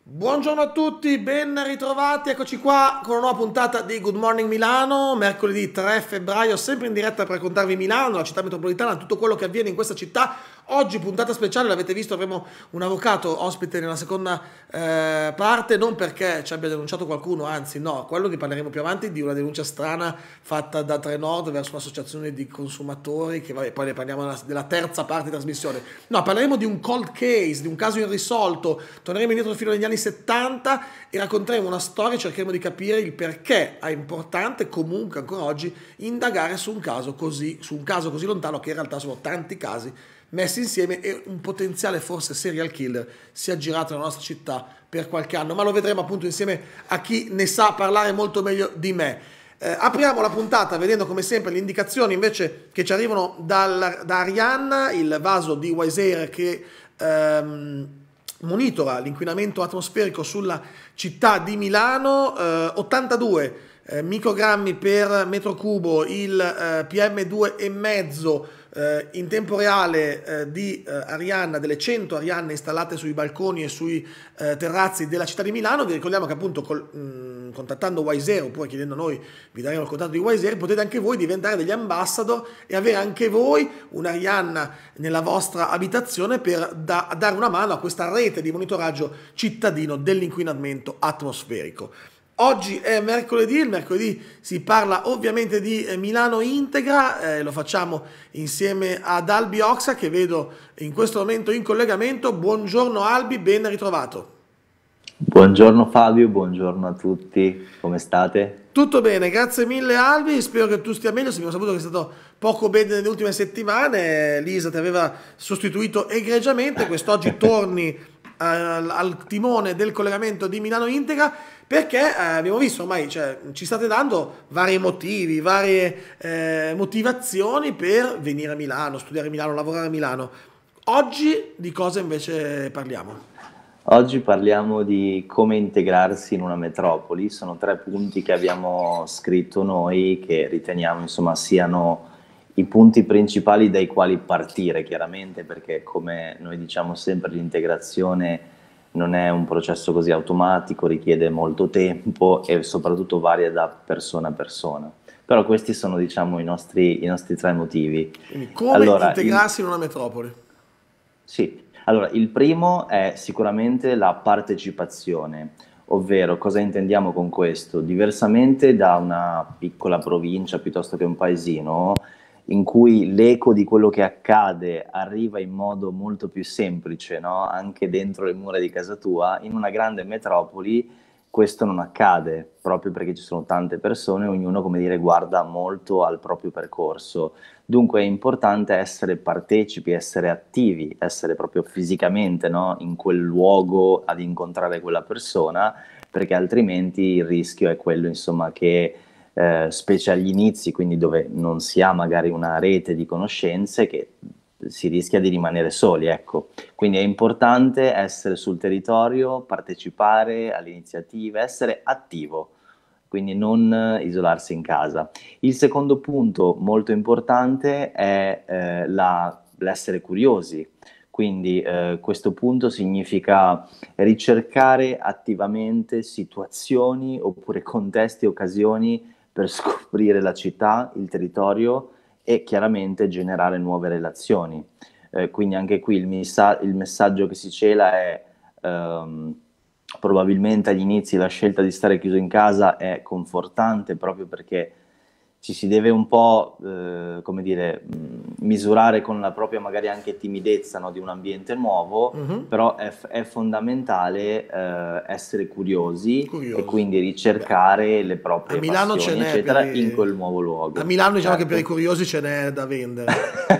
Buongiorno a tutti, ben ritrovati, eccoci qua con una nuova puntata di Good Morning Milano, mercoledì 3 febbraio, sempre in diretta per raccontarvi Milano, la città metropolitana, tutto quello che avviene in questa città. Oggi puntata speciale, l'avete visto, avremo un avvocato ospite nella seconda parte, non perché ci abbia denunciato qualcuno, anzi no, quello che parleremo più avanti di una denuncia strana fatta da Trenord verso un'associazione di consumatori, che vabbè, poi ne parliamo della terza parte di trasmissione. No, parleremo di un cold case, di un caso irrisolto, torneremo indietro fino agli anni 70 e racconteremo una storia, cercheremo di capire il perché è importante comunque ancora oggi indagare su un caso così lontano, che in realtà sono tanti casi messi insieme e un potenziale forse serial killer si è aggirato nella nostra città per qualche anno, ma lo vedremo appunto insieme a chi ne sa parlare molto meglio di me. Apriamo la puntata vedendo come sempre le indicazioni invece che ci arrivano da Arianna, il vaso di Wiser che monitora l'inquinamento atmosferico sulla città di Milano, 82 microgrammi per metro cubo, il PM2,5 in tempo reale di Arianna, delle 100 Arianne installate sui balconi e sui terrazzi della città di Milano. Vi ricordiamo che appunto contattando Wiser oppure chiedendo a noi, vi daremo il contatto di Wiser, potete anche voi diventare degli ambassador e avere anche voi un'Arianna nella vostra abitazione per dare una mano a questa rete di monitoraggio cittadino dell'inquinamento atmosferico. Oggi è mercoledì, il mercoledì si parla ovviamente di Milano Integra, lo facciamo insieme ad Albi Oxa che vedo in questo momento in collegamento. Buongiorno Albi, ben ritrovato. Buongiorno Fabio, buongiorno a tutti, come state? Tutto bene, grazie mille Albi, spero che tu stia meglio, abbiamo saputo che è stato poco bene nelle ultime settimane, Lisa ti aveva sostituito egregiamente, quest'oggi torni al timone del collegamento di Milano Integra perché abbiamo visto ormai, cioè, ci state dando vari motivi, varie motivazioni per venire a Milano, studiare a Milano, lavorare a Milano. Oggi di cosa invece parliamo? Oggi parliamo di come integrarsi in una metropoli, sono tre punti che abbiamo scritto noi che riteniamo insomma siano i punti principali dai quali partire, chiaramente, perché come noi diciamo sempre l'integrazione non è un processo così automatico, richiede molto tempo e soprattutto varia da persona a persona. Però questi sono diciamo i nostri tre motivi. Quindi come Allora, integrarsi in una metropoli? sì, allora il primo è sicuramente la partecipazione, ovvero cosa intendiamo con questo? Diversamente da una piccola provincia piuttosto che un paesino, in cui l'eco di quello che accade arriva in modo molto più semplice, no? Anche dentro le mura di casa tua, in una grande metropoli questo non accade, proprio perché ci sono tante persone, ognuno, come dire, guarda molto al proprio percorso. Dunque è importante essere partecipi, essere attivi, essere proprio fisicamente, no? In quel luogo ad incontrare quella persona, perché altrimenti il rischio è quello, insomma, che specie agli inizi, quindi dove non si ha magari una rete di conoscenze, che si rischia di rimanere soli, ecco. Quindi è importante essere sul territorio, partecipare alle iniziative, essere attivo, quindi non isolarsi in casa. Il secondo punto molto importante è l'essere curiosi, quindi questo punto significa ricercare attivamente situazioni oppure contesti, occasioni per scoprire la città, il territorio e chiaramente generare nuove relazioni. Quindi anche qui il messaggio che si cela è probabilmente agli inizi la scelta di stare chiuso in casa è confortante proprio perché ci si deve un po', come dire, misurare con la propria magari anche timidezza, no, di un ambiente nuovo, però è fondamentale essere curiosi e Curiosi. quindi Beh, ricercare le a proprie Milano ce passioni, n'è per eccetera, in quel nuovo a luogo. Milano diciamo che per i Certo. curiosi ce n'è da vendere.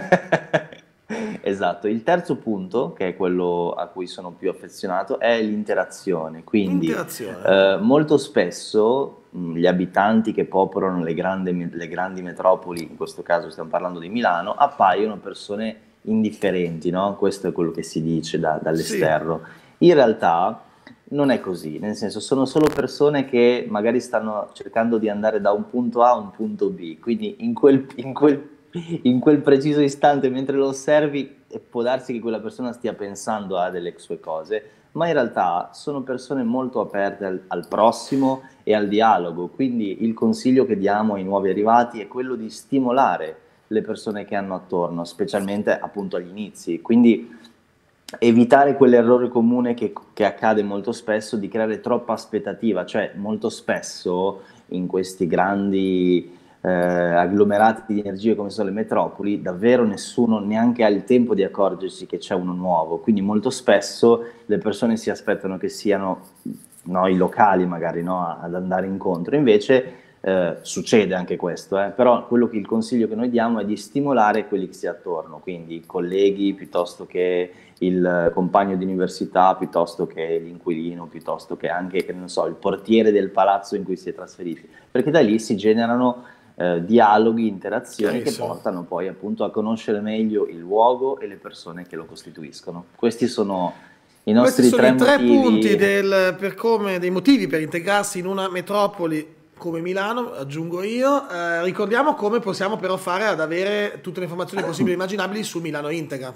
Esatto, il terzo punto, che è quello a cui sono più affezionato, è l'interazione. Quindi Interazione. molto spesso gli abitanti che popolano le grandi metropoli, in questo caso stiamo parlando di Milano, appaiono persone indifferenti, no? Questo è quello che si dice Sì. dall'esterno. In realtà non è così, nel senso sono solo persone che magari stanno cercando di andare da un punto A a un punto B, quindi in quel in quel preciso istante mentre lo osservi può darsi che quella persona stia pensando a delle sue cose, ma in realtà sono persone molto aperte al prossimo e al dialogo, quindi il consiglio che diamo ai nuovi arrivati è quello di stimolare le persone che hanno attorno, specialmente appunto agli inizi, quindi evitare quell'errore comune che accade molto spesso di creare troppa aspettativa, cioè molto spesso in questi grandi agglomerati di energie come sono le metropoli, davvero nessuno neanche ha il tempo di accorgersi che c'è uno nuovo, quindi molto spesso le persone si aspettano che siano no, i locali magari no, ad andare incontro, invece succede anche questo, però il consiglio che noi diamo è di stimolare quelli che si ha attorno, quindi i colleghi piuttosto che il compagno di università, piuttosto che l'inquilino, piuttosto che anche, che non so, il portiere del palazzo in cui si è trasferiti, perché da lì si generano dialoghi, interazioni che portano poi appunto a conoscere meglio il luogo e le persone che lo costituiscono. Questi sono i nostri Questi sono i tre motivi. punti dei motivi per integrarsi in una metropoli come Milano, aggiungo io. Ricordiamo come possiamo però fare ad avere tutte le informazioni possibili e immaginabili su Milano Integra.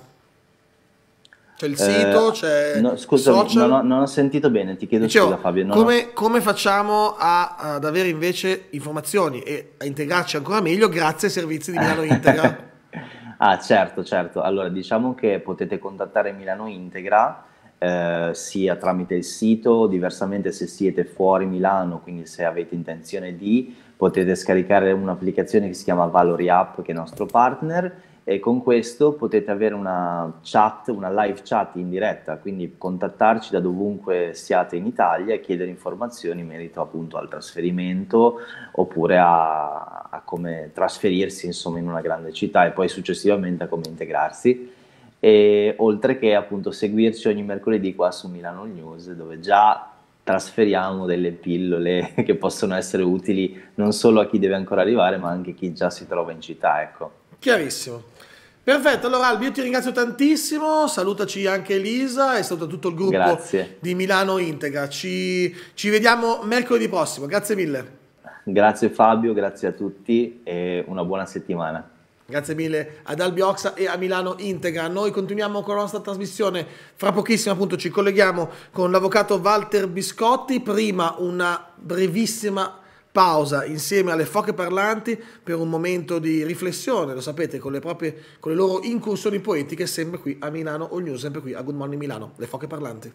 C'è il sito, c'è no, scusami, social. non ho sentito bene, ti chiedo Dicevo, scusa Fabio. come facciamo ad avere invece informazioni e a integrarci ancora meglio grazie ai servizi di Milano Integra? Ah, certo, certo. Allora, diciamo che potete contattare Milano Integra sia tramite il sito, diversamente se siete fuori Milano, quindi se avete intenzione potete scaricare un'applicazione che si chiama Valori App, che è il nostro partner, e con questo potete avere una chat, una live chat in diretta, quindi contattarci da dovunque siate in Italia e chiedere informazioni in merito appunto al trasferimento oppure a come trasferirsi insomma in una grande città e poi successivamente a come integrarsi. E oltre che appunto seguirci ogni mercoledì qua su Milano News, dove già trasferiamo delle pillole che possono essere utili non solo a chi deve ancora arrivare, ma anche a chi già si trova in città, ecco. Chiarissimo. Perfetto, allora Albi, io ti ringrazio tantissimo, salutaci anche Elisa e saluta tutto il gruppo Grazie. di Milano Integra. Ci vediamo mercoledì prossimo, grazie mille. Grazie Fabio, grazie a tutti e una buona settimana. Grazie mille ad Albi Oxa e a Milano Integra. Noi continuiamo con la nostra trasmissione. Fra pochissimo appunto ci colleghiamo con l'avvocato Walter Biscotti. Prima una brevissima pausa insieme alle foche parlanti per un momento di riflessione, lo sapete, con le loro incursioni poetiche, sempre qui a Milano All News, sempre qui a Good Morning Milano, le foche parlanti.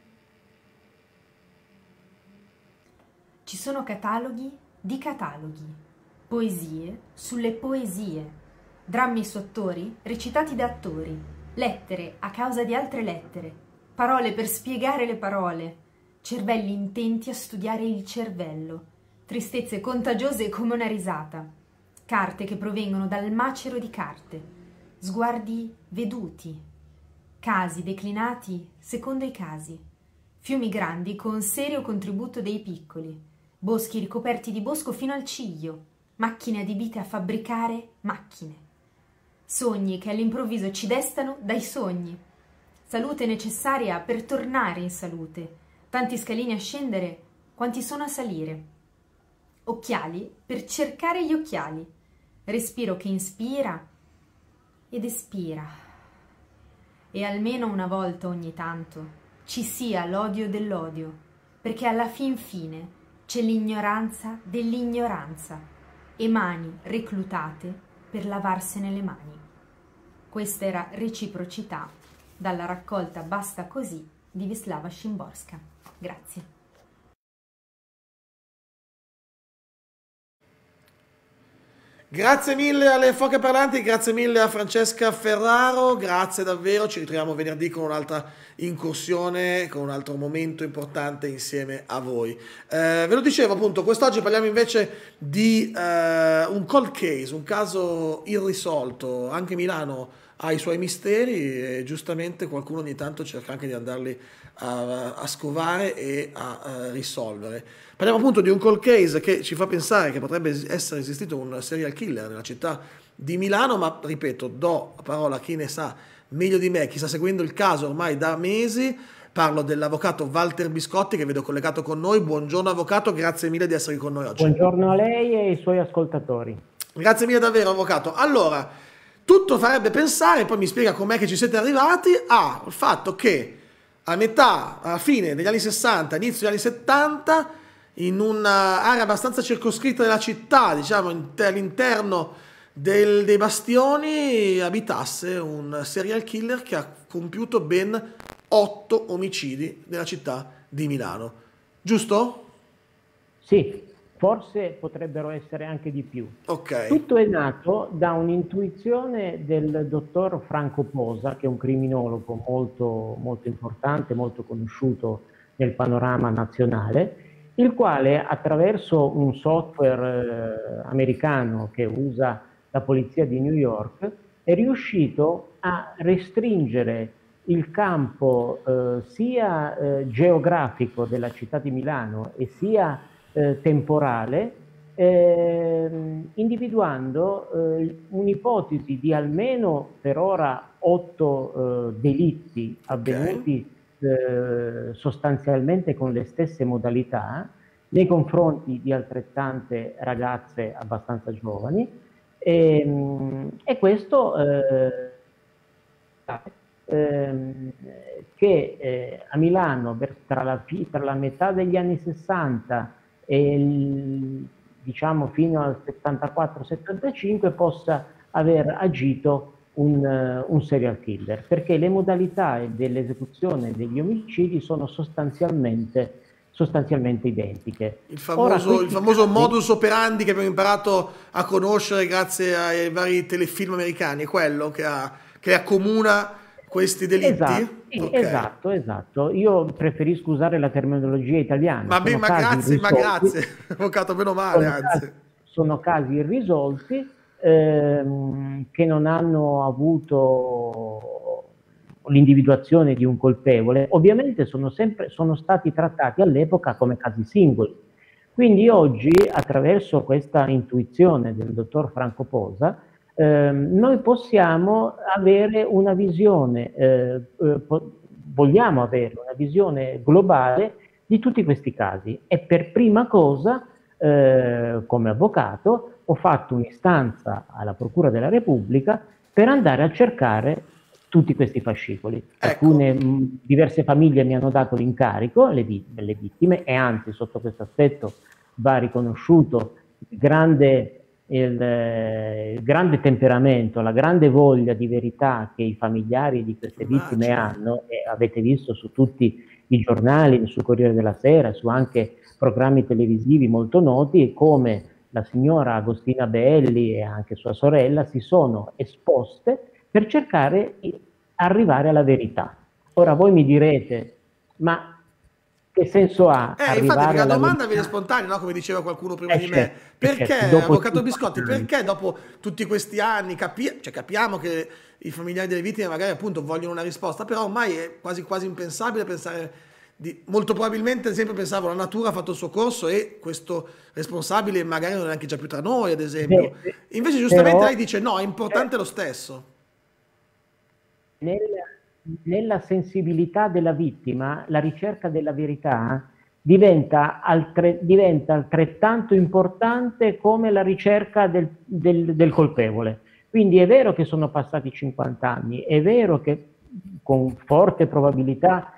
Ci sono cataloghi di cataloghi, poesie sulle poesie, drammi su attori recitati da attori, lettere a causa di altre lettere, parole per spiegare le parole, cervelli intenti a studiare il cervello, tristezze contagiose come una risata, carte che provengono dal macero di carte, sguardi veduti, casi declinati secondo i casi, fiumi grandi con serio contributo dei piccoli, boschi ricoperti di bosco fino al ciglio, macchine adibite a fabbricare macchine, sogni che all'improvviso ci destano dai sogni, salute necessaria per tornare in salute, tanti scalini a scendere quanti sono a salire, occhiali per cercare gli occhiali, respiro che inspira ed espira. E almeno una volta ogni tanto ci sia l'odio dell'odio, perché alla fin fine c'è l'ignoranza dell'ignoranza e mani reclutate per lavarsene le mani. Questa era Reciprocità dalla raccolta Basta così di Wisława Szymborska. Grazie. Grazie mille alle foche parlanti, grazie mille a Francesca Ferraro, grazie davvero, ci ritroviamo venerdì con un'altra incursione, con un altro momento importante insieme a voi. Ve lo dicevo appunto, quest'oggi parliamo invece di un cold case, un caso irrisolto. Anche Milano ha i suoi misteri e giustamente qualcuno ogni tanto cerca anche di andarli a scovare e a risolvere. Parliamo appunto di un cold case che ci fa pensare che potrebbe essere esistito un serial killer nella città di Milano, ma ripeto, do la parola a chi ne sa meglio di me, chi sta seguendo il caso ormai da mesi. Parlo dell'avvocato Walter Biscotti che vedo collegato con noi. Buongiorno avvocato, grazie mille di essere con noi oggi. Buongiorno a lei e ai suoi ascoltatori. Grazie mille davvero, avvocato. Allora, tutto farebbe pensare, poi mi spiega com'è che ci siete arrivati, al fatto che alla fine degli anni 60, inizio degli anni 70, in un'area abbastanza circoscritta della città, diciamo all'interno dei bastioni, abitasse un serial killer che ha compiuto ben 8 omicidi nella città di Milano. Giusto? Sì, forse potrebbero essere anche di più. Ok. Tutto è nato da un'intuizione del dottor Franco Posa, che è un criminologo molto, molto importante, molto conosciuto nel panorama nazionale, il quale attraverso un software americano che usa la polizia di New York è riuscito a restringere il campo sia geografico della città di Milano e sia temporale, individuando un'ipotesi di almeno per ora 8 delitti avvenuti sostanzialmente con le stesse modalità nei confronti di altrettante ragazze abbastanza giovani, e questo che a Milano tra la metà degli anni 60 e diciamo fino al 74-75 possa aver agito un serial killer, perché le modalità dell'esecuzione degli omicidi sono sostanzialmente identiche. Il famoso modus operandi che abbiamo imparato a conoscere grazie ai vari telefilm americani, è quello che accomuna questi delitti? Esatto, sì, okay. Esatto. Io preferisco usare la terminologia italiana. Ma grazie, avvocato, meno male, anzi. Sono casi irrisolti che non hanno avuto l'individuazione di un colpevole. Ovviamente sono stati trattati all'epoca come casi singoli. Quindi oggi, attraverso questa intuizione del dottor Franco Posa, noi possiamo avere una visione, vogliamo avere una visione globale di tutti questi casi, e per prima cosa, come avvocato, ho fatto un'istanza alla Procura della Repubblica per andare a cercare tutti questi fascicoli. Ecco. Diverse famiglie mi hanno dato l'incarico, le vittime, e anzi sotto questo aspetto va riconosciuto il grande temperamento, la grande voglia di verità che i familiari di queste vittime hanno, e avete visto su tutti i giornali, sul Corriere della Sera, su anche programmi televisivi molto noti, come la signora Agostina Belli e anche sua sorella si sono esposte per cercare di arrivare alla verità. Ora voi mi direte, ma che senso ha arrivare infatti la domanda verità? viene spontanea, no? Come diceva qualcuno prima di me. Perché, avvocato Biscotti, perché dopo tutti questi anni capiamo che i familiari delle vittime magari appunto vogliono una risposta, però ormai è quasi impensabile pensare molto probabilmente, ad esempio, pensavo la natura ha fatto il suo corso e questo responsabile magari non è neanche già più tra noi, ad esempio. Invece giustamente lei dice no, è importante lo stesso. Nella sensibilità della vittima, la ricerca della verità diventa altrettanto importante come la ricerca del colpevole. Quindi è vero che sono passati 50 anni, è vero che con forte probabilità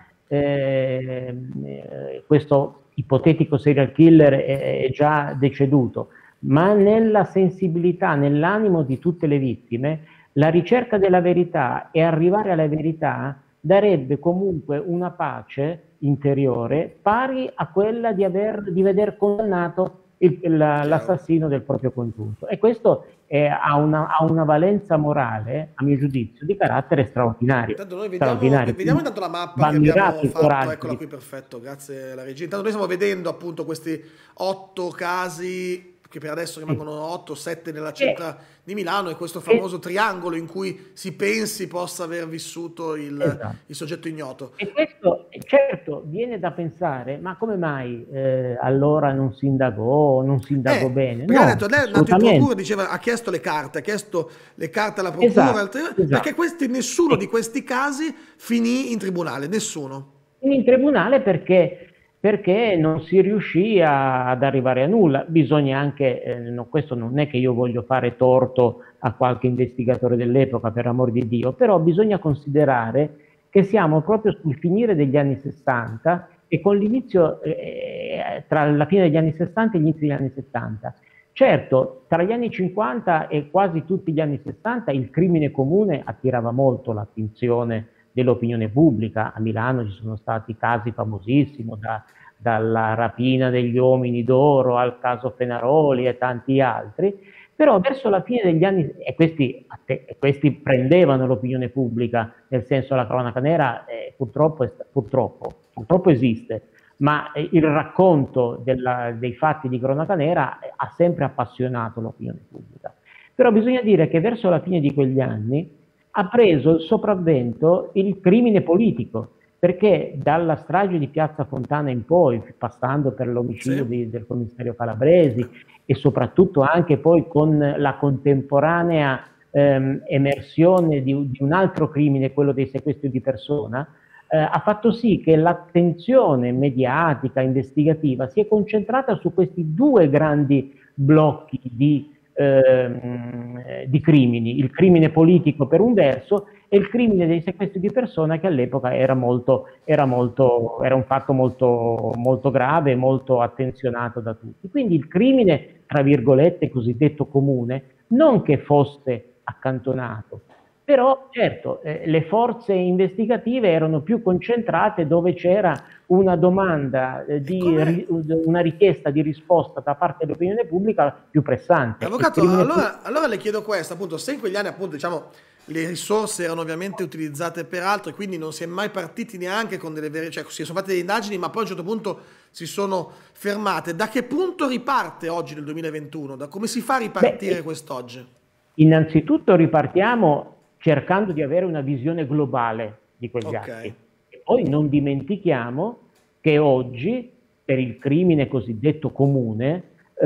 questo ipotetico serial killer è già deceduto, ma nella sensibilità, nell'animo di tutte le vittime, la ricerca della verità e arrivare alla verità darebbe comunque una pace interiore pari a quella di veder condannato l'assassino del proprio congiunto. E questo ha una valenza morale, a mio giudizio, di carattere straordinario. Intanto noi vediamo intanto la mappa che abbiamo fatto, eccola qui, perfetto, grazie alla regia. Intanto noi stiamo vedendo appunto questi 8 casi, che per adesso rimangono 8 o 7 nella città di Milano, e questo famoso triangolo in cui si pensi possa aver vissuto il soggetto ignoto. E questo, certo, viene da pensare, ma come mai allora non si indagò bene? Perché ha detto, lei è andato in procura, diceva, ha chiesto le carte alla procura, perché nessuno di questi casi finì in tribunale, nessuno. In tribunale perché perché non si riuscì ad arrivare a nulla. Bisogna anche, questo non è che io voglio fare torto a qualche investigatore dell'epoca, per amor di Dio, però bisogna considerare che siamo proprio sul finire degli anni 60 e con l'inizio, tra la fine degli anni 60 e gli inizi degli anni 70. Certo, tra gli anni 50 e quasi tutti gli anni 60 il crimine comune attirava molto l'attenzione dell'opinione pubblica. A Milano ci sono stati casi famosissimi, dalla rapina degli uomini d'oro al caso Fenaroli e tanti altri, però verso la fine degli anni, e questi prendevano l'opinione pubblica, nel senso la cronaca nera purtroppo esiste, ma il racconto dei fatti di cronaca nera ha sempre appassionato l'opinione pubblica. Però bisogna dire che verso la fine di quegli anni ha preso il sopravvento il crimine politico, perché dalla strage di Piazza Fontana in poi, passando per l'omicidio del commissario Calabresi e soprattutto anche poi con la contemporanea emersione di un altro crimine, quello dei sequestri di persona, ha fatto sì che l'attenzione mediatica, investigativa, si è concentrata su questi due grandi blocchi di crimini, il crimine politico per un verso e il crimine dei sequestri di persona, che all'epoca era un fatto molto grave, molto attenzionato da tutti. Quindi il crimine, tra virgolette, cosiddetto comune, non che fosse accantonato, però certo le forze investigative erano più concentrate dove c'era una domanda, una richiesta di risposta da parte dell'opinione pubblica più pressante. Avvocato, allora le chiedo questo, appunto, se in quegli anni, appunto, diciamo, le risorse erano ovviamente utilizzate per altro e quindi non si è mai partiti neanche con delle vere, cioè si sono fatte delle indagini ma poi a un certo punto si sono fermate. Da che punto riparte oggi nel 2021? Da come si fa a ripartire quest'oggi? Innanzitutto ripartiamo cercando di avere una visione globale di quegli atti. E poi non dimentichiamo che oggi, per il crimine cosiddetto comune,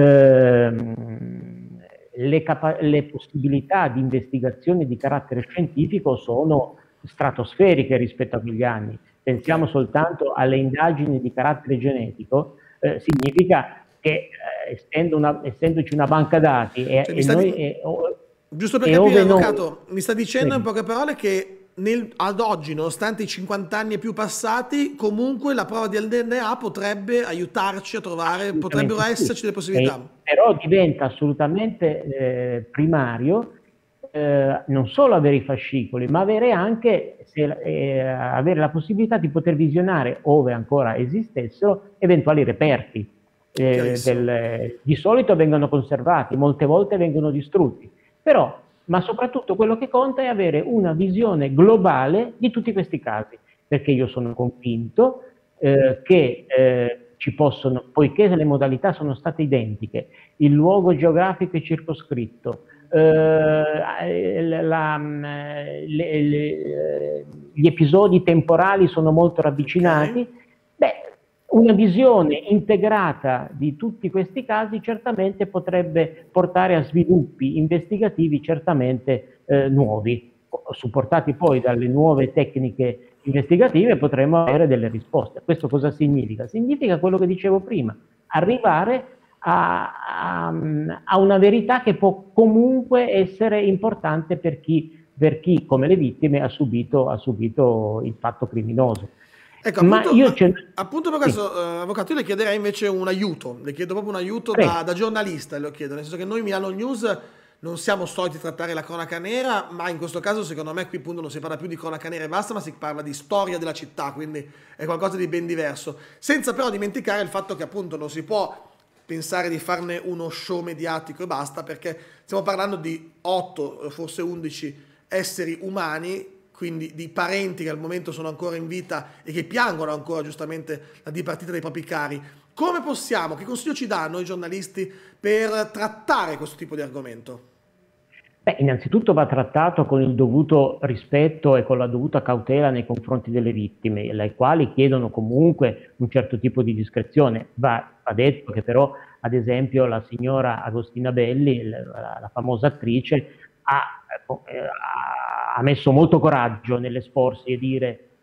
le possibilità di investigazione di carattere scientifico sono stratosferiche rispetto a quegli anni. Pensiamo soltanto alle indagini di carattere genetico, significa che essendoci una banca dati giusto per capire, avvocato, mi sta dicendo in poche parole che ad oggi, nonostante i 50 anni e più passati, comunque la prova del DNA potrebbe aiutarci a trovare, potrebbero esserci delle possibilità. Però diventa assolutamente primario non solo avere i fascicoli, ma avere anche avere la possibilità di poter visionare, ove ancora esistessero, eventuali reperti. Di solito vengono conservati, molte volte vengono distrutti. Però, ma soprattutto quello che conta è avere una visione globale di tutti questi casi, perché io sono convinto che ci possono, poiché le modalità sono state identiche, il luogo geografico è circoscritto, gli episodi temporali sono molto ravvicinati, una visione integrata di tutti questi casi certamente potrebbe portare a sviluppi investigativi certamente nuovi, supportati poi dalle nuove tecniche investigative potremo avere delle risposte. Questo cosa significa? Significa quello che dicevo prima, arrivare a una verità che può comunque essere importante per chi come le vittime ha subito il fatto criminoso. Ecco, appunto per questo, avvocato, io le chiederei invece un aiuto, le chiedo proprio un aiuto da giornalista, lo chiedo, nel senso che noi Milano News non siamo soliti trattare la cronaca nera, ma in questo caso secondo me qui appunto non si parla più di cronaca nera e basta, ma si parla di storia della città, quindi è qualcosa di ben diverso, senza però dimenticare il fatto che appunto non si può pensare di farne uno show mediatico e basta, perché stiamo parlando di 8, forse 11 esseri umani, quindi di parenti che al momento sono ancora in vita e che piangono ancora giustamente la dipartita dei propri cari. Come possiamo, che consiglio ci danno i giornalisti per trattare questo tipo di argomento? Innanzitutto va trattato con il dovuto rispetto e con la dovuta cautela nei confronti delle vittime, le quali chiedono comunque un certo tipo di discrezione. Va detto che però, ad esempio, la signora Agostina Belli, la famosa attrice, ha messo molto coraggio nell'esporsi e dire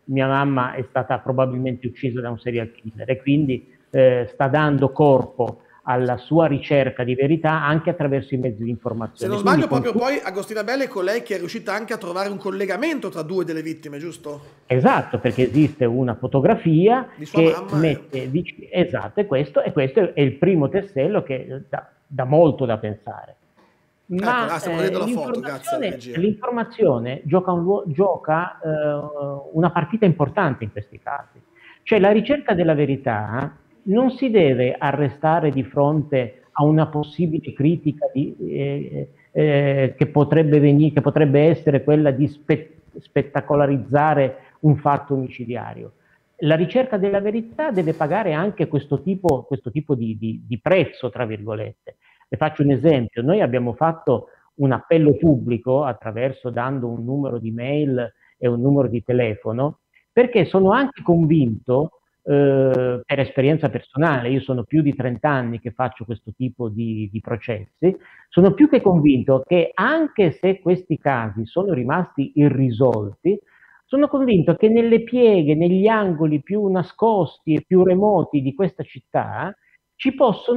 mia mamma è stata probabilmente uccisa da un serial killer e quindi sta dando corpo alla sua ricerca di verità anche attraverso i mezzi di Se informazione. non Quindi sbaglio, proprio poi Agostina Belli è colei che è riuscita anche a trovare un collegamento tra due delle vittime, giusto? esatto, perché esiste una fotografia Di sua che mamma. mette esatto, e questo è il primo tassello che dà molto da pensare. Ma stiamo vedendo la foto, grazie alla regia. l'informazione gioca una partita importante in questi casi. Cioè la ricerca della verità non si deve arrestare di fronte a una possibile critica che potrebbe essere quella di spettacolarizzare un fatto omicidiario. La ricerca della verità deve pagare anche questo tipo di prezzo, tra virgolette. Le faccio un esempio: noi abbiamo fatto un appello pubblico dando un numero di mail e un numero di telefono, perché sono anche convinto, per esperienza personale, io sono più di 30 anni che faccio questo tipo di processi, sono più che convinto che anche se questi casi sono rimasti irrisolti, sono convinto che nelle pieghe, negli angoli più nascosti e più remoti di questa città ci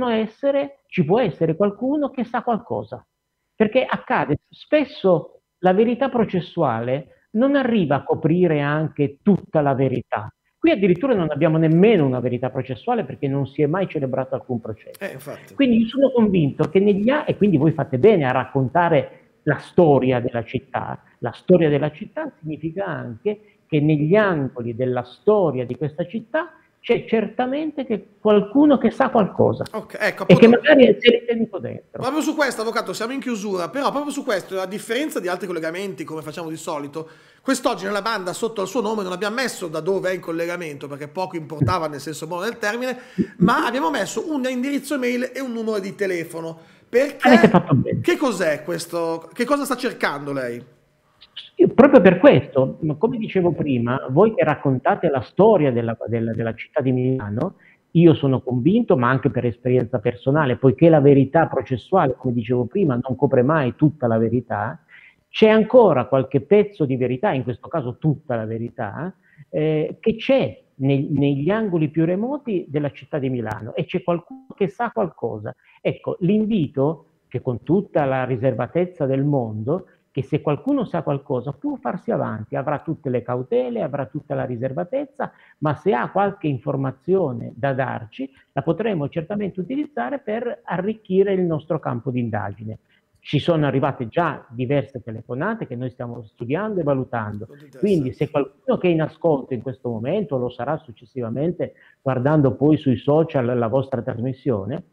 può essere qualcuno che sa qualcosa. Perché accade spesso, la verità processuale non arriva a coprire anche tutta la verità. Qui addirittura non abbiamo nemmeno una verità processuale perché non si è mai celebrato alcun processo. Quindi io sono convinto che e quindi voi fate bene a raccontare la storia della città. La storia della città significa anche che negli angoli della storia di questa città c'è certamente qualcuno che sa qualcosa, ecco, e che magari si è tenuto dentro. Proprio su questo, avvocato, siamo in chiusura, però proprio su questo, a differenza di altri collegamenti come facciamo di solito, quest'oggi nella banda sotto al suo nome non abbiamo messo da dove è in collegamento, perché poco importava nel senso buono del termine, ma abbiamo messo un indirizzo mail e un numero di telefono. Perché? Avete fatto bene. Che cos'è questo? Che cosa sta cercando lei? Proprio per questo, come dicevo prima, voi che raccontate la storia della città di Milano, io sono convinto, ma anche per esperienza personale, poiché la verità processuale, come dicevo prima, non copre mai tutta la verità, c'è ancora qualche pezzo di verità, in questo caso tutta la verità, che c'è negli angoli più remoti della città di Milano, e c'è qualcuno che sa qualcosa. Ecco, l'invito, che con tutta la riservatezza del mondo, che se qualcuno sa qualcosa può farsi avanti, avrà tutte le cautele, avrà tutta la riservatezza, ma se ha qualche informazione da darci, la potremo certamente utilizzare per arricchire il nostro campo di indagine. Ci sono arrivate già diverse telefonate che noi stiamo studiando e valutando, quindi se qualcuno che è in ascolto in questo momento, lo sarà successivamente guardando poi sui social la vostra trasmissione,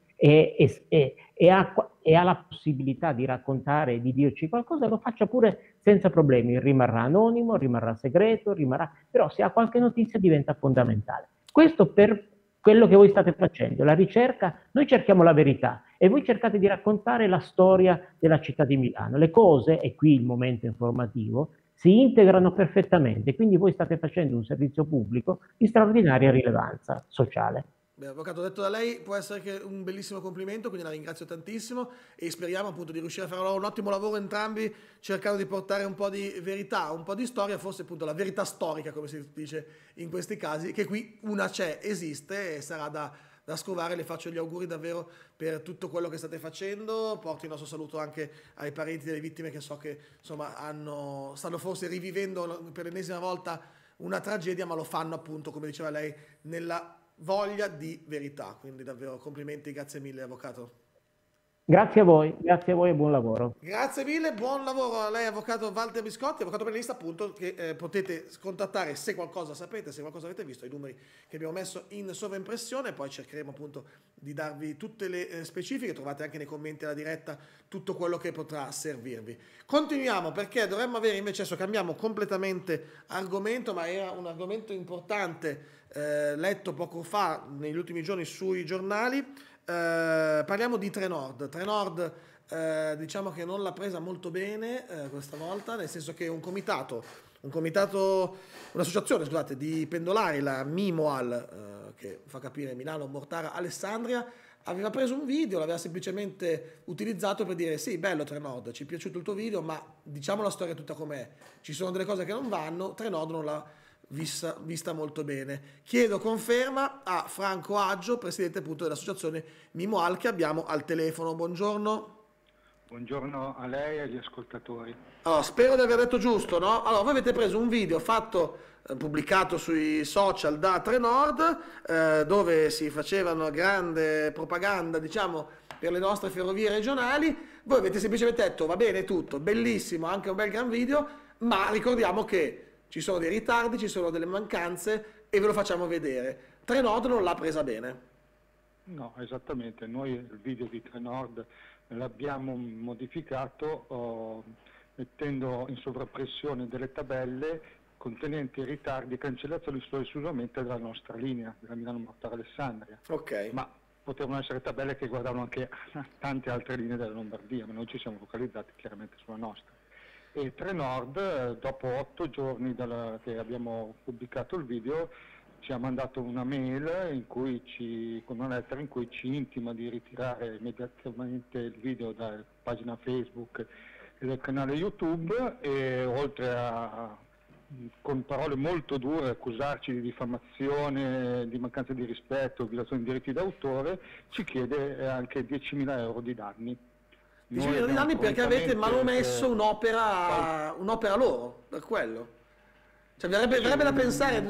e ha la possibilità di raccontare e di dirci qualcosa, lo faccia pure senza problemi, rimarrà anonimo, rimarrà segreto, però se ha qualche notizia diventa fondamentale. Questo per quello che voi state facendo, la ricerca. Noi cerchiamo la verità e voi cercate di raccontare la storia della città di Milano. Le cose, e qui il momento informativo, si integrano perfettamente, quindi voi state facendo un servizio pubblico di straordinaria rilevanza sociale. Beh, avvocato, detto da lei può essere che un bellissimo complimento, quindi la ringrazio tantissimo e speriamo appunto di riuscire a fare un ottimo lavoro entrambi, cercando di portare un po' di verità, un po' di storia, forse appunto la verità storica, come si dice in questi casi, che qui una c'è, esiste e sarà da scovare. Le faccio gli auguri davvero per tutto quello che state facendo, porto il nostro saluto anche ai parenti delle vittime, che so che insomma stanno forse rivivendo per l'ennesima volta una tragedia, ma lo fanno appunto, come diceva lei, nella voglia di verità. Quindi davvero complimenti, grazie mille avvocato. Grazie a voi e buon lavoro. Grazie mille, buon lavoro a lei avvocato Walter Biscotti, avvocato penalista appunto, che potete contattare se qualcosa sapete, se qualcosa avete visto, i numeri che abbiamo messo in sovraimpressione, poi cercheremo appunto di darvi tutte le specifiche, trovate anche nei commenti alla diretta tutto quello che potrà servirvi. Continuiamo, perché dovremmo avere invece, adesso cambiamo completamente argomento, ma era un argomento importante letto poco fa negli ultimi giorni sui giornali. Parliamo di Trenord. Trenord diciamo che non l'ha presa molto bene questa volta, nel senso che un'associazione, scusate, di pendolari, la Mimoal, che fa capire Milano, Mortara, Alessandria, aveva preso un video, l'aveva semplicemente utilizzato per dire: sì, bello Trenord, ci è piaciuto il tuo video, ma diciamo la storia tutta com'è, ci sono delle cose che non vanno, Trenord non l'ha vista molto bene. Chiedo conferma a Franco Aggio, presidente appunto dell'associazione Mimo Al, che abbiamo al telefono. Buongiorno. Buongiorno a lei e agli ascoltatori. Allora, spero di aver detto giusto, no? Allora, voi avete preso un video pubblicato sui social da Trenord, dove si facevano grande propaganda, diciamo, per le nostre ferrovie regionali. Voi avete semplicemente detto, va bene tutto, bellissimo, anche un bel gran video, ma ricordiamo che ci sono dei ritardi, ci sono delle mancanze e ve lo facciamo vedere. Trenord non l'ha presa bene. No, esattamente. Noi il video di Trenord l'abbiamo modificato mettendo in sovrappressione delle tabelle contenenti ritardi e cancellazioni solo esclusivamente della nostra linea, della Milano-Mortara-Alessandria. Ok. Ma potevano essere tabelle che guardavano anche tante altre linee della Lombardia, ma noi ci siamo focalizzati chiaramente sulla nostra. E Trenord, dopo 8 giorni che abbiamo pubblicato il video, ci ha mandato una mail con una lettera in cui ci intima di ritirare immediatamente il video dalla pagina Facebook e del canale YouTube, e oltre a, con parole molto dure, accusarci di diffamazione, di mancanza di rispetto, violazione dei diritti d'autore, ci chiede anche 10.000 euro di danni. 10 milioni di danni perché avete manomesso un'opera loro, per quello. Cioè, verrebbe da pensare,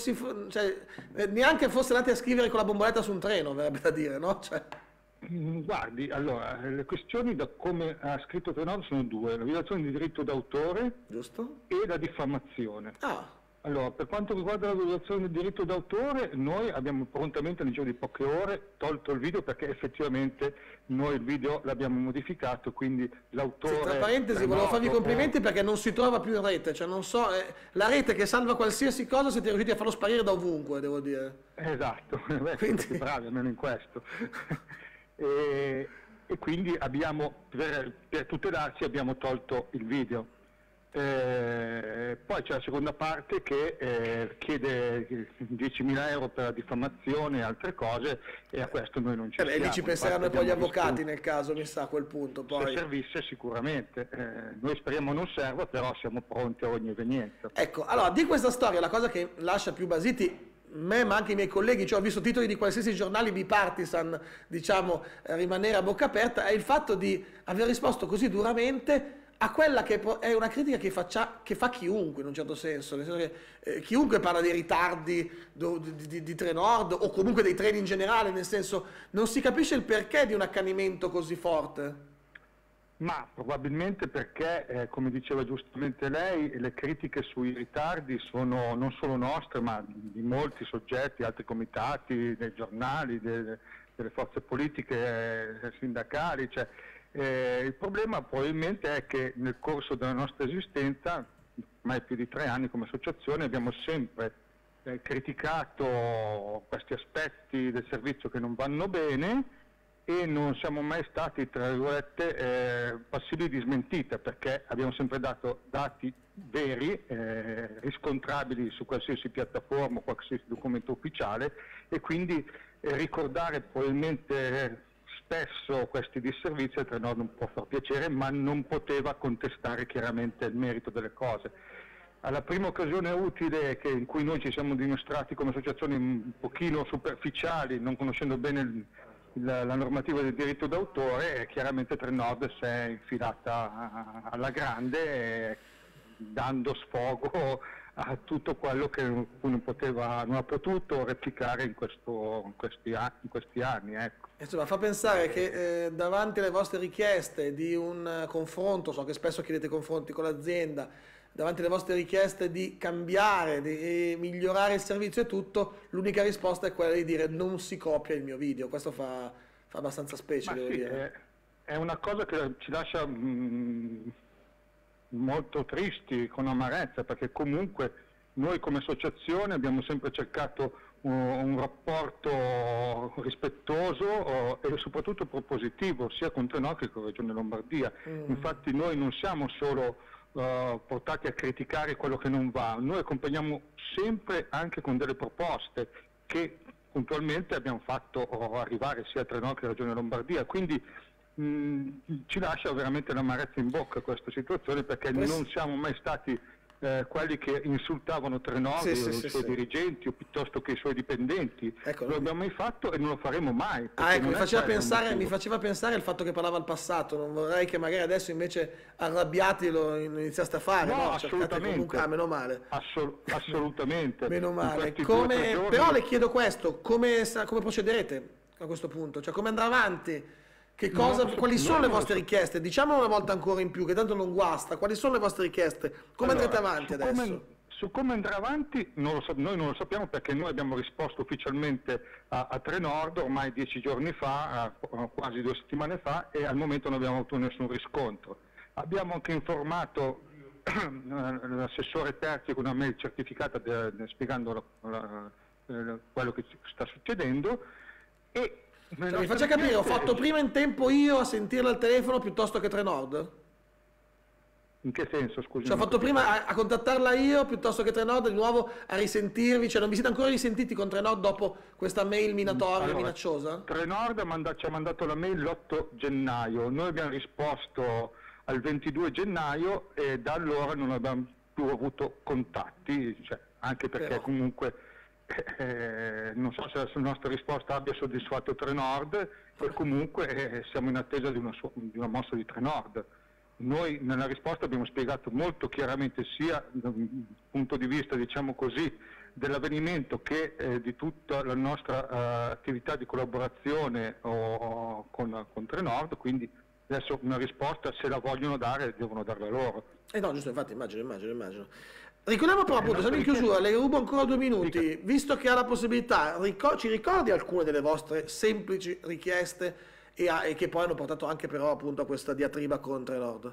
neanche fosse andati a scrivere con la bomboletta su un treno, verrebbe da dire, no? Cioè. Guardi, allora, le questioni da come ha scritto Trenord sono due: la violazione di diritto d'autore, giusto, e la diffamazione. Allora, per quanto riguarda la violazione del diritto d'autore, noi abbiamo prontamente, nel giro di poche ore, tolto il video, perché effettivamente noi il video l'abbiamo modificato, quindi l'autore... Sì, tra parentesi, volevo farvi i complimenti perché non si trova più in rete, cioè non so, la rete che salva qualsiasi cosa siete riusciti a farlo sparire da ovunque, devo dire. Esatto, quindi... siete bravi almeno in questo. e quindi abbiamo, per tutelarci, abbiamo tolto il video. Poi c'è la seconda parte che chiede 10.000 euro per la diffamazione e altre cose, e a questo noi non ci siamo. Lì ci penseranno poi gli avvocati nel caso, mi sa, a quel punto. Poi. Se servisse sicuramente, noi speriamo non serva, però siamo pronti a ogni evenienza. Ecco, allora di questa storia la cosa che lascia più basiti me, ma anche i miei colleghi, cioè ho visto titoli di qualsiasi giornali bipartisan, diciamo, rimanere a bocca aperta, è il fatto di aver risposto così duramente a quella che è una critica che fa chiunque, in un certo senso, nel senso che chiunque parla dei ritardi di Trenord o comunque dei treni in generale, nel senso non si capisce il perché di un accanimento così forte. Ma probabilmente perché, come diceva giustamente lei, le critiche sui ritardi sono non solo nostre, ma di molti soggetti, altri comitati, dei giornali, delle forze politiche, sindacali, cioè. Il problema probabilmente è che nel corso della nostra esistenza, ormai più di 3 anni come associazione, abbiamo sempre criticato questi aspetti del servizio che non vanno bene, e non siamo mai stati, tra virgolette, passivi di smentita, perché abbiamo sempre dato dati veri, riscontrabili su qualsiasi piattaforma o qualsiasi documento ufficiale, e quindi ricordare probabilmente spesso questi disservizi a Trenord non può far piacere, ma non poteva contestare chiaramente il merito delle cose. Alla prima occasione utile in cui noi ci siamo dimostrati come associazioni un pochino superficiali, non conoscendo bene la normativa del diritto d'autore, chiaramente Trenord si è infilata alla grande, dando sfogo a tutto quello che non ha potuto replicare in questi anni. Ecco. Insomma, fa pensare che davanti alle vostre richieste di un confronto, so che spesso chiedete confronti con l'azienda, davanti alle vostre richieste di cambiare, di migliorare il servizio e tutto, l'unica risposta è quella di dire non si copia il mio video. Questo fa abbastanza specie, devo dire. È una cosa che ci lascia molto tristi, con amarezza, perché comunque noi come associazione abbiamo sempre cercato un rapporto rispettoso e soprattutto propositivo sia con Trenord che con la Regione Lombardia. Infatti noi non siamo solo portati a criticare quello che non va, noi accompagniamo sempre anche con delle proposte che puntualmente abbiamo fatto arrivare sia a Trenord che alla Regione Lombardia, quindi ci lascia veramente l'amarezza in bocca questa situazione, perché non siamo mai stati quelli che insultavano Trenord, i suoi dirigenti o piuttosto che i suoi dipendenti. Ecco, non l'abbiamo mai fatto e non lo faremo mai. Ecco, mi faceva pensare il fatto che parlava al passato. Non vorrei che magari adesso invece arrabbiati lo iniziaste a fare. No, assolutamente. Comunque, meno male. Assolutamente. Meno male. Però le chiedo questo, come procederete a questo punto? Cioè, come andrà avanti? Quali sono le vostre richieste? Diciamolo una volta ancora in più, che tanto non guasta. Quali sono le vostre richieste? Come andrete avanti adesso? Su come andrà avanti noi non lo sappiamo, perché noi abbiamo risposto ufficialmente a Trenord ormai 10 giorni fa, quasi 2 settimane fa, e al momento non abbiamo avuto nessun riscontro. Abbiamo anche informato l'assessore Terzi con una mail certificata spiegando quello che sta succedendo. E mi faccia capire, ho fatto prima in tempo io a sentirla al telefono piuttosto che Trenord? In che senso, scusi? Cioè, ho fatto prima a contattarla io piuttosto che Trenord, di nuovo a risentirvi, cioè non vi siete ancora risentiti con Trenord dopo questa mail minatoria, minacciosa? Trenord ci ha mandato la mail l'8 gennaio, noi abbiamo risposto al 22 gennaio e da allora non abbiamo più avuto contatti, cioè, anche perché comunque non so se la nostra risposta abbia soddisfatto Trenord, e comunque siamo in attesa di una mossa di Trenord. Noi nella risposta abbiamo spiegato molto chiaramente, sia dal punto di vista, diciamo così, dell'avvenimento che di tutta la nostra attività di collaborazione con Trenord, quindi adesso una risposta, se la vogliono dare, devono darla loro. No, giusto, infatti, immagino. Ricordiamo però, appunto, siamo in chiusura, le rubo ancora 2 minuti, visto che ha la possibilità, ci ricordi alcune delle vostre semplici richieste e che poi hanno portato anche però appunto a questa diatriba con Trenord?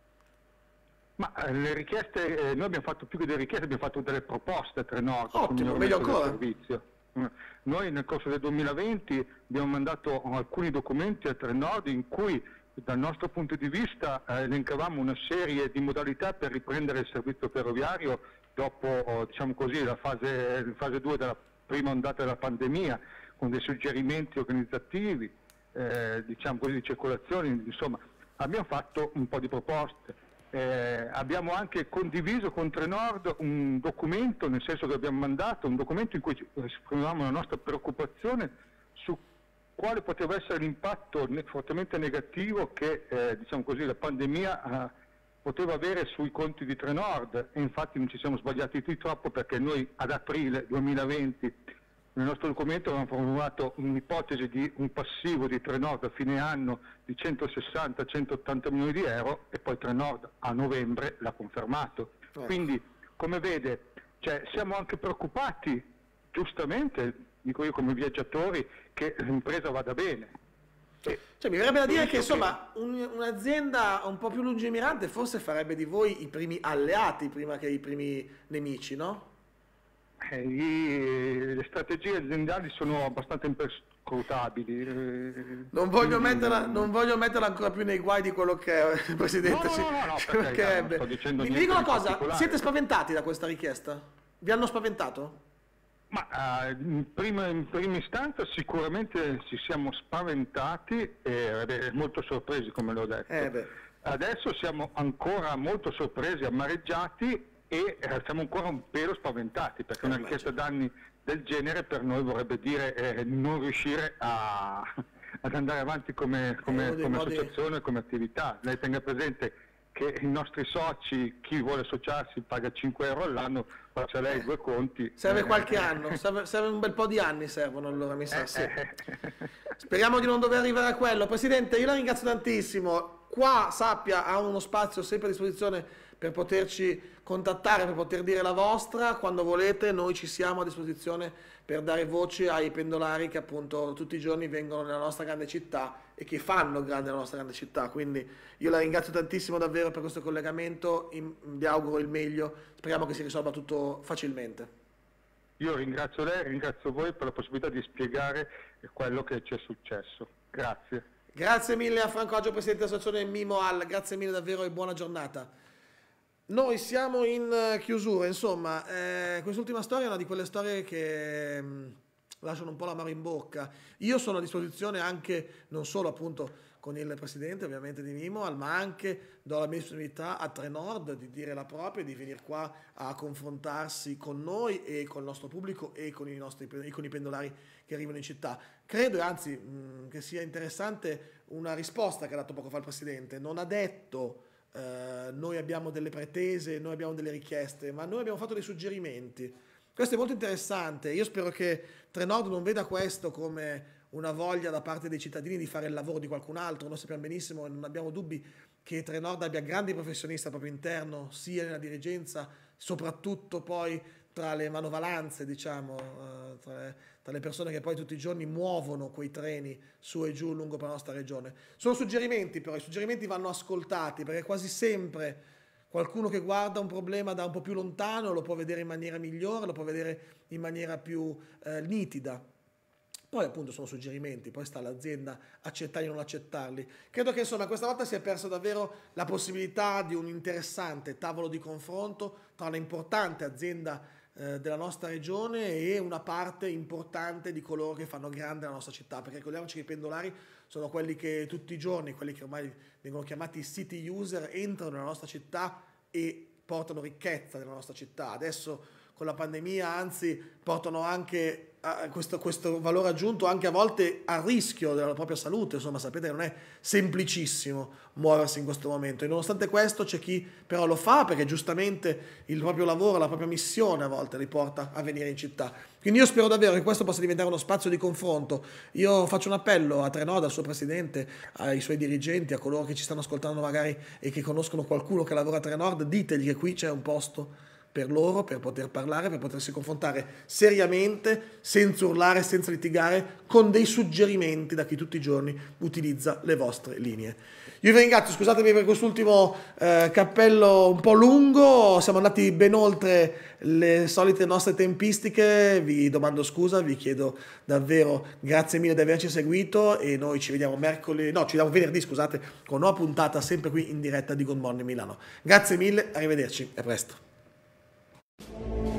Ma le richieste, noi abbiamo fatto più che delle richieste, abbiamo fatto delle proposte a Trenord. Ottimo, meglio ancora. Servizio. Noi nel corso del 2020 abbiamo mandato alcuni documenti a Trenord in cui dal nostro punto di vista elencavamo una serie di modalità per riprendere il servizio ferroviario dopo, diciamo così, la fase 2 della prima ondata della pandemia, con dei suggerimenti organizzativi, diciamo così, di circolazione, insomma abbiamo fatto un po' di proposte. Abbiamo anche condiviso con Trenord un documento, nel senso che abbiamo mandato un documento in cui esprimevamo la nostra preoccupazione su quale poteva essere l'impatto fortemente negativo che diciamo così, la pandemia poteva avere sui conti di Trenord, e infatti non ci siamo sbagliati di troppo, perché noi ad aprile 2020 nel nostro documento avevamo formulato un'ipotesi di un passivo di Trenord a fine anno di 160-180 milioni di euro, e poi Trenord a novembre l'ha confermato. Quindi, come vede, cioè, siamo anche preoccupati, giustamente, dico io come viaggiatori, che l'impresa vada bene. Cioè, mi verrebbe da dire che insomma un'azienda un po' più lungimirante forse farebbe di voi i primi alleati prima che i primi nemici, no? Le strategie aziendali sono abbastanza imperscrutabili. Non voglio metterla ancora più nei guai di quello che è, Presidente. No, sto dicendo mi dico una cosa, siete spaventati da questa richiesta? Vi hanno spaventato? Ma in prima istanza sicuramente ci siamo spaventati e molto sorpresi, come l'ho detto. Adesso siamo ancora molto sorpresi, amareggiati, e siamo ancora un pelo spaventati, perché una richiesta danni del genere per noi vorrebbe dire non riuscire ad andare avanti come associazione, come attività. Lei tenga presente che i nostri soci, chi vuole associarsi paga 5 euro all'anno, faccia lei 2 conti. Serve qualche anno, serve un bel po' di anni, servono allora, mi sa. Sì. Speriamo di non dover arrivare a quello. Presidente, io la ringrazio tantissimo. Qua, sappia, ha uno spazio sempre a disposizione per poterci contattare, per poter dire la vostra. Quando volete noi ci siamo a disposizione per dare voce ai pendolari che appunto tutti i giorni vengono nella nostra grande città e che fanno grande la nostra grande città. Quindi io la ringrazio tantissimo davvero per questo collegamento, vi auguro il meglio, speriamo che si risolva tutto facilmente. Io ringrazio lei, ringrazio voi per la possibilità di spiegare quello che ci è successo. Grazie. Grazie mille a Franco Aggio, Presidente dell'Associazione Mimo-Al, grazie mille davvero e buona giornata. Noi siamo in chiusura, insomma, quest'ultima storia è una di quelle storie che lasciano un po' l'amaro in bocca. Io sono a disposizione anche, non solo appunto con il presidente ovviamente di Mimoal, ma anche do la mia disponibilità a Trenord di dire la propria, di venire qua a confrontarsi con noi e con il nostro pubblico e con con i pendolari che arrivano in città. Credo, anzi, che sia interessante una risposta che ha dato poco fa il presidente. Non ha detto noi abbiamo delle pretese, noi abbiamo delle richieste, ma noi abbiamo fatto dei suggerimenti. Questo è molto interessante. Io spero che Trenord non veda questo come una voglia da parte dei cittadini di fare il lavoro di qualcun altro. Noi sappiamo benissimo e non abbiamo dubbi che Trenord abbia grandi professionisti al proprio interno, sia nella dirigenza, soprattutto poi tra le manovalanze, diciamo, tra le persone che poi tutti i giorni muovono quei treni su e giù lungo per la nostra regione. Sono suggerimenti, però i suggerimenti vanno ascoltati, perché quasi sempre qualcuno che guarda un problema da un po' più lontano lo può vedere in maniera migliore, lo può vedere in maniera più nitida. Poi appunto sono suggerimenti, poi sta all'azienda accettarli o non accettarli. Credo che insomma questa volta si è persa davvero la possibilità di un interessante tavolo di confronto tra un'importante azienda della nostra regione e una parte importante di coloro che fanno grande la nostra città, perché ricordiamoci che i pendolari sono quelli che tutti i giorni, quelli che ormai vengono chiamati city user, entrano nella nostra città e portano ricchezza nella nostra città. Adesso con la pandemia anzi portano anche questo valore aggiunto anche a volte a rischio della propria salute. Insomma, sapete che non è semplicissimo muoversi in questo momento, e nonostante questo c'è chi però lo fa perché giustamente il proprio lavoro, la propria missione a volte li porta a venire in città. Quindi io spero davvero che questo possa diventare uno spazio di confronto. Io faccio un appello a Trenord, al suo presidente, ai suoi dirigenti, a coloro che ci stanno ascoltando magari e che conoscono qualcuno che lavora a Trenord: ditegli che qui c'è un posto per loro, per poter parlare, per potersi confrontare seriamente, senza urlare, senza litigare, con dei suggerimenti da chi tutti i giorni utilizza le vostre linee. Io vi ringrazio, scusatemi per quest'ultimo cappello un po' lungo, siamo andati ben oltre le solite nostre tempistiche, vi domando scusa, vi chiedo davvero grazie mille di averci seguito e noi ci vediamo venerdì, scusate, con una nuova puntata sempre qui in diretta di Good Morning Milano. Grazie mille, arrivederci, a presto.